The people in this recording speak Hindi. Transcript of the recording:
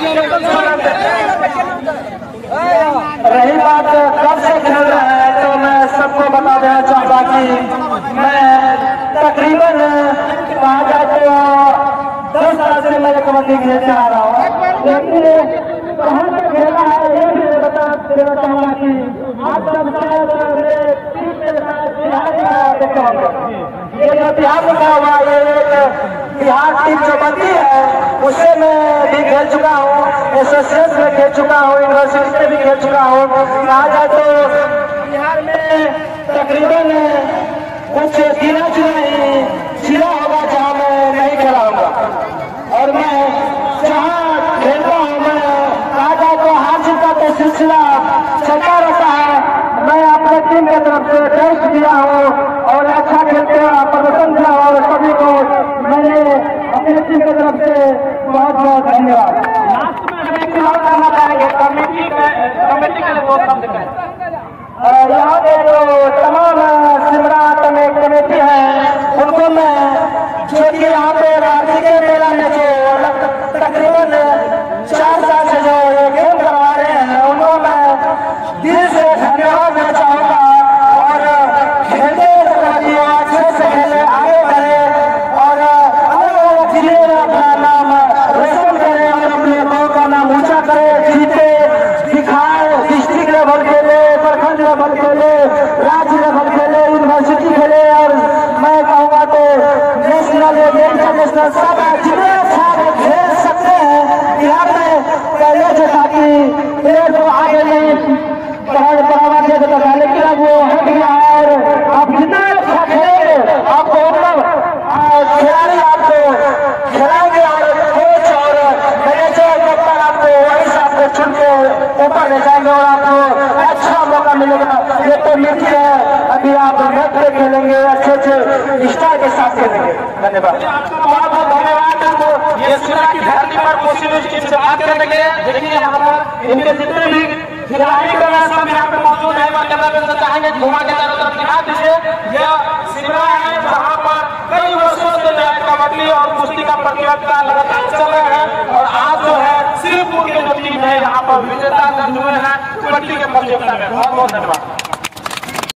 रही बात कब से खेल रहा है, तो मैं सबको बता देना चाहता कि मैं तकरीबन कहा जाए तो 10 साल से मैं कबड्डी खेलते आ रहा हूँ, लेकिन कहाँ से खेला है ये भी बता देना चाहूँगा कि आज जब ये जो बिहार लिखा हुआ ये एक बिहार टीम जो बनती है उससे मैं भी खेल चुका हूँ, एसोसिएशन में खेल चुका हूँ, यूनिवर्सिटी में भी खेल चुका हूँ। कहा जाए तो बिहार में तकरीबन कुछ गिना चुना ही जिला होगा जहाँ मैं नहीं खेला होगा, और मैं जहाँ खेलता हूँ मैं कहा जाए तो हार जीत का तो सिलसिला चलता रहता है। मैं अपने टीम की तरफ से टेस्ट दिया हूँ और अच्छा खेलते हुए प्रदर्शन किया और सभी को मैंने अपनी टीम की तरफ से बहुत बहुत धन्यवाद। लास्ट में हमें फिलहाल करना चाहेंगे कमेटी के लिए बहुत शब्द कहें। यहाँ पे जो तमाम सिमरा कमेटी है उनको मैं जो कि यहाँ पे रात्रि के मेला में जो तकरीबन 4 साल से जो गेम करवा रहे हैं उनको मैं दिल से धन्यवाद देना चाहूँगा। और खेलते अच्छे से खेले, आगे बढ़े और अलग अलग जिले में अपना नाम रोशन करे और अपने गाँव का नाम ऊंचा करे, जीते दिखाए, डिस्ट्रिक्ट लेवल खेले, प्रखंड लेवल खेले, राज्य लेवल खेले, यूनिवर्सिटी खेले और मैं कहूँगा तो नेशनल इंटरनेशनल सब जितने अच्छा खेल सकते हैं। यहाँ पे पहले जो था कि प्लेयर को आगे नहीं बढ़ावा दिया जाता था, लेकिन अब वो हट गया और आप जितना अच्छा खेलेंगे आपको मतलब खिलाड़ी आपको खिलाएंगे और कोच और मैनेजर कप्तान आपको वहीं से आपको चुन के ऊपर ले जाएंगे और आपको अच्छा मौका मिलेगा। ये तो मिलती है, अभी आप मैच पे खेलेंगे, अच्छे अच्छे स्टार के साथ खेलेंगे। धन्यवाद, बहुत बहुत धन्यवाद। ये सुना की धरती पर कोसी न्यूज़ टीम से बात करने के लिए देखिए यहाँ पर इनके जितने भी खिलाड़ी का सब यहाँ पे मौजूद है। मैं कैमरा मैन से चाहेंगे घुमा के चारों तरफ दिखा दीजिए। यह सिमरा है जहाँ पर कई वर्षों से जो है कबड्डी और कुश्ती का प्रतियोगिता लगातार चल रहा है और आज जो है सिर्फ की जो टीम है यहाँ पर विजेता दर्ज हुए हैं कबड्डी के प्रतियोगिता में। बहुत बहुत धन्यवाद।